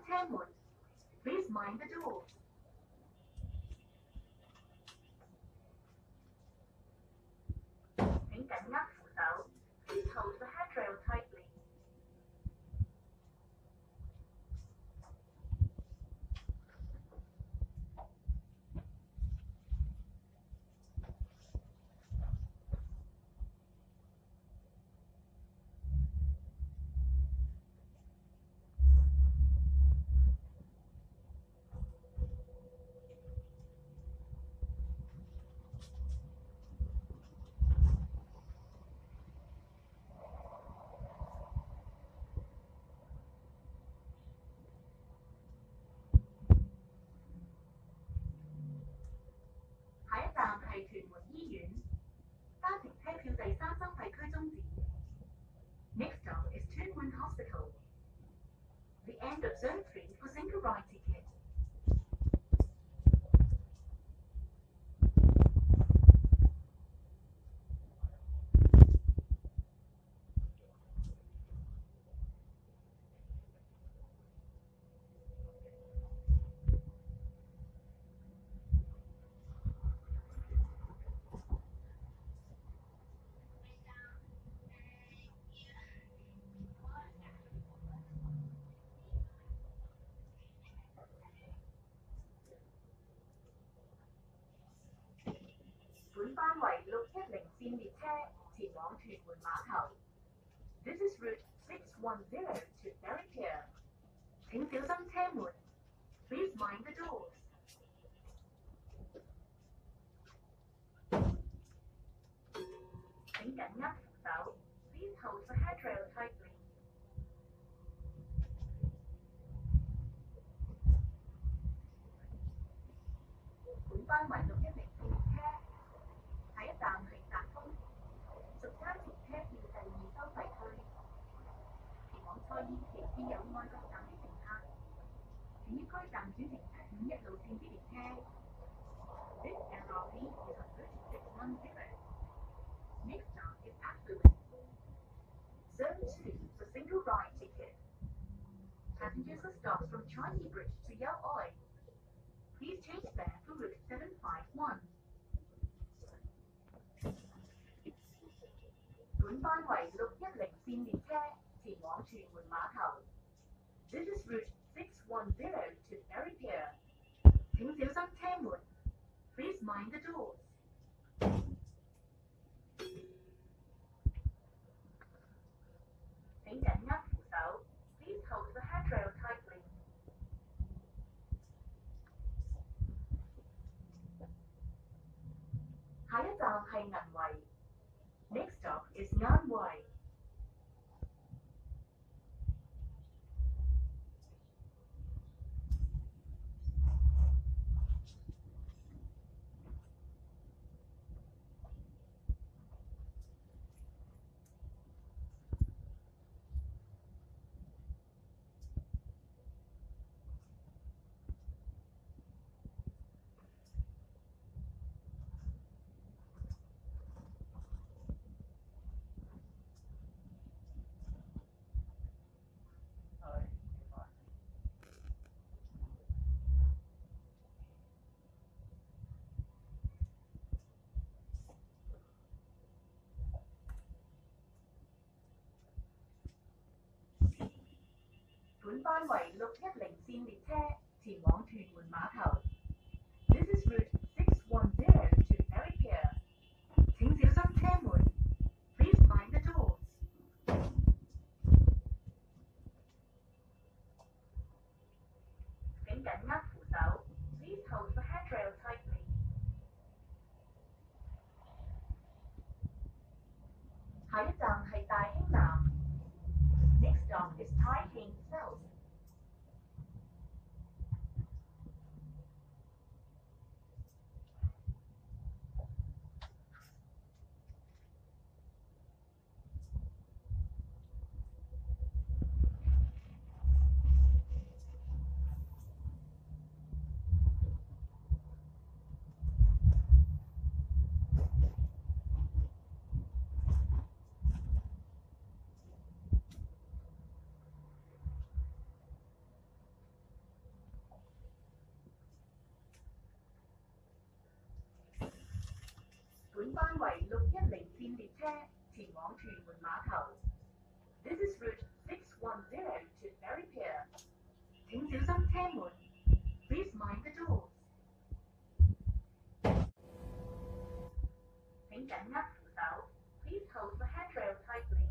車門 ，Please mind the doors。請緊握扶手 ，Please hold the handrail tightly。下一站係屯門醫院，單程車票第3收費區終止。Next stop is Tuen Hospital. The end of Zone 3 for single ride ticket. 本班為610線列車前往屯門碼頭。This is route 610 to Ferry Pier. 請小心車門 ，Please mind the doors。請緊握扶手 ，Please hold the handrail tightly。本班為610線列車。下一站係達豐，屬單程車票第2收費區，前往蔡以其設有愛國站的乘客，請於該站轉乘751路線之列車。This LRT is on route 610. Next stop is Affluent. Zone 2 for single ride ticket. Passengers are stopped from Changi Bridge to Yau Oi. Please change there for route 751. 本班為610線列車前往屯門碼頭。This is route 610 to Ferry Pier. 請小心車門 ，Please mind the doors。請緊握扶手 ，Please hold the handrail tightly。下一站係銀圍。Next stop is Ngan Wai. 本班為610線列車前往屯門碼頭。This is route 610 to Ferry Pier. 請小心車門 ，Please mind the doors。請緊握扶手 ，Please hold the handrail tightly。下一站係大興南。Next stop is Tai Hing South. 本線列車前往屯門碼頭。This is route 610 to Ferry Pier。請小心車門。Please mind the doors。請緊握扶手。Please hold the handrail tightly。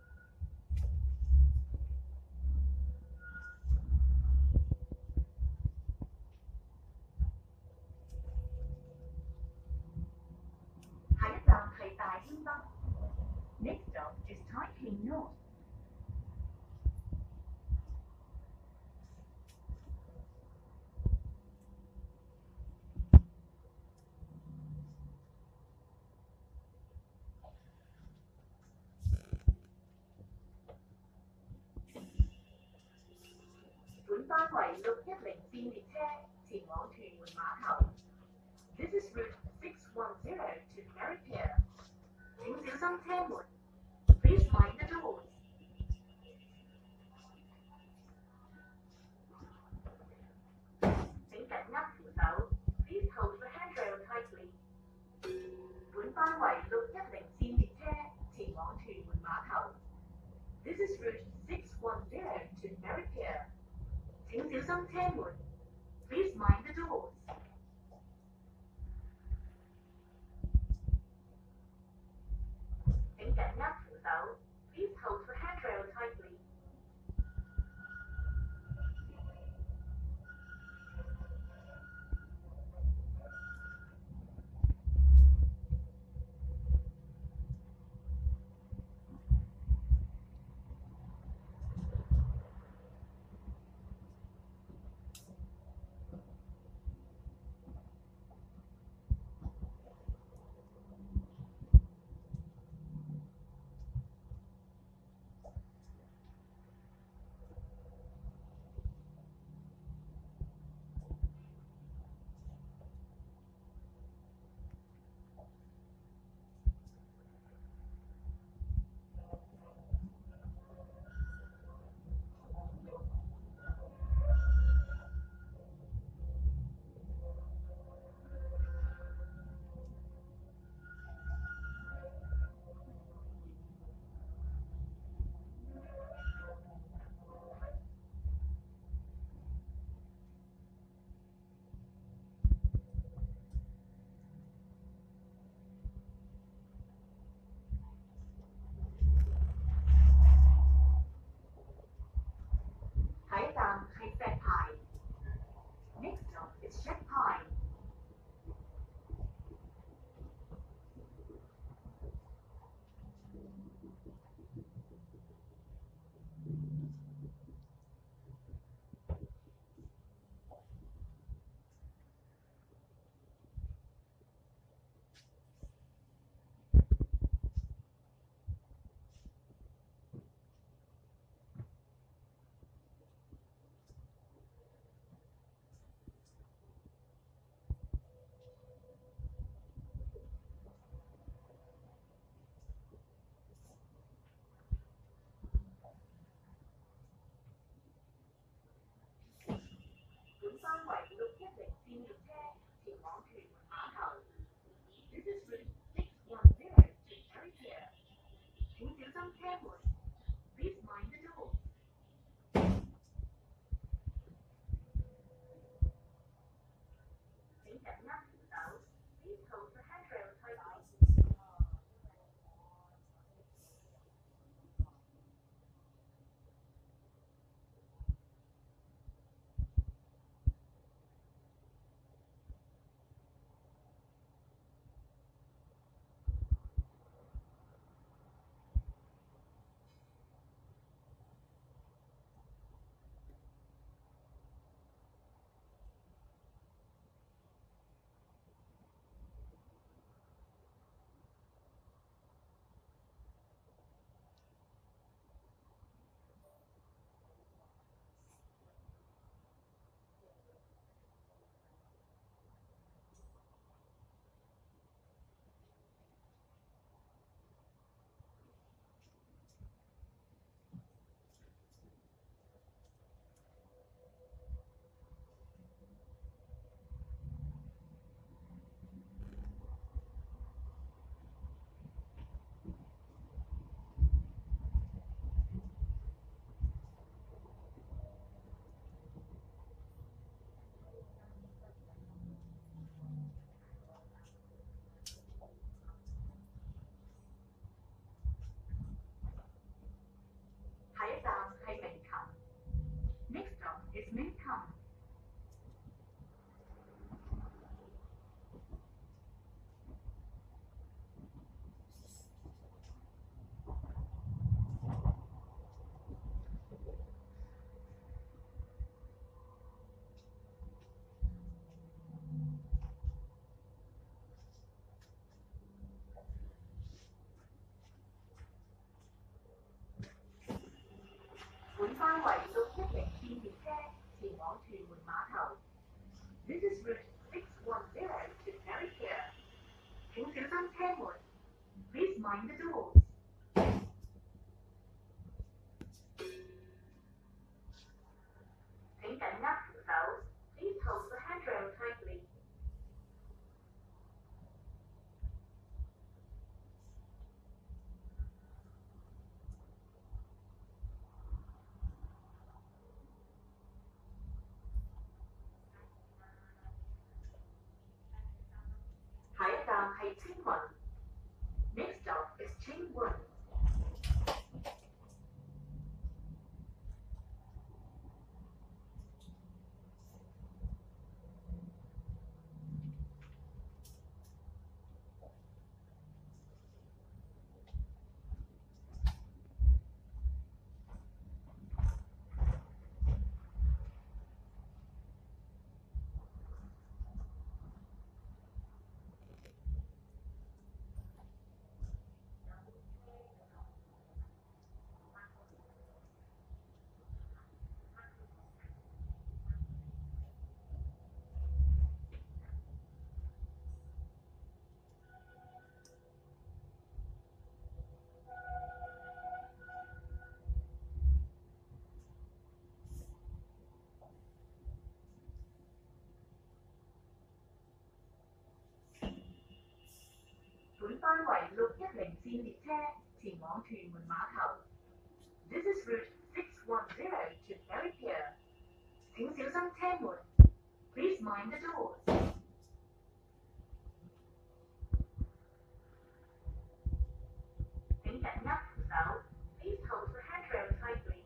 下一站係大興北。Next stop is Taiping North。本班為610線列車前往屯門碼頭。This is route 610 to Ferry Pier。請小心車門。Please mind the doors。請緊握扶手。Please hold the handrail tightly。本班為610線列車前往屯門碼頭。This is route 610 to Ferry Pier。請小心車門。Please mind the doors。請緊握扶手。Please hold the handrail tightly。下一站係石牌。Next stop is Shek Pai。本班為610線列車前往屯門碼頭。This is route 610 to Ferry Pier。請小心車門。Please mind the doors。請緊握扶手。Please hold the handrail tightly。 This is route 610 to Mary Pier. 請小心車門。Please mind the doors. 請緊握扶手。Please hold the handrail tightly. 下一站係青雲。Next stop is Chingwon. 本班為610線列車前往屯門碼頭。This is route 610 to Mary Pier. 請小心車門。Please mind the doors. 請緊握扶手。Please hold the handrail tightly.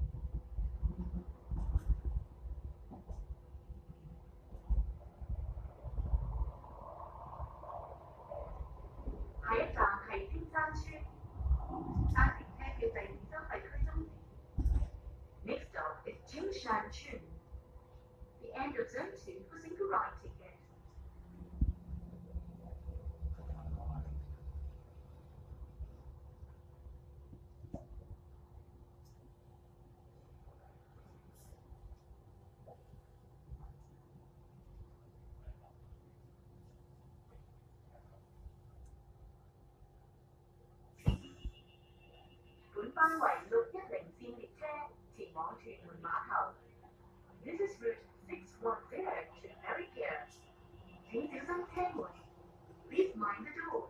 下一站係青山村。單程車票第2收費區終點。Next stop is Jingshan Chun. The end of Zone 2 for single ride ticket. 本班為610線列車前往屯門碼頭。This is route 610 to Mary Pier. 請小心車門。Please mind the doors.